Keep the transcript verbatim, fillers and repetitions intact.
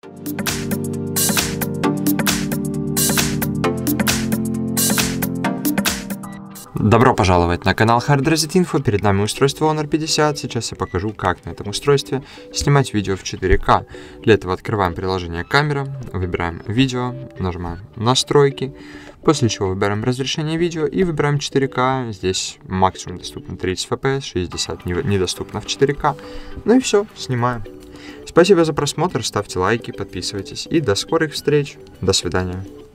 Добро пожаловать на канал Hard Reset Info, перед нами устройство Honor пятьдесят. Сейчас я покажу, как на этом устройстве снимать видео в четыре ка. Для этого открываем приложение камера, выбираем видео, нажимаем настройки, после чего выбираем разрешение видео и выбираем четыре ка. Здесь максимум доступно тридцать эф пи эс, шестьдесят недоступно в четыре ка. Ну и все, снимаем. Спасибо за просмотр, ставьте лайки, подписывайтесь и до скорых встреч. До свидания.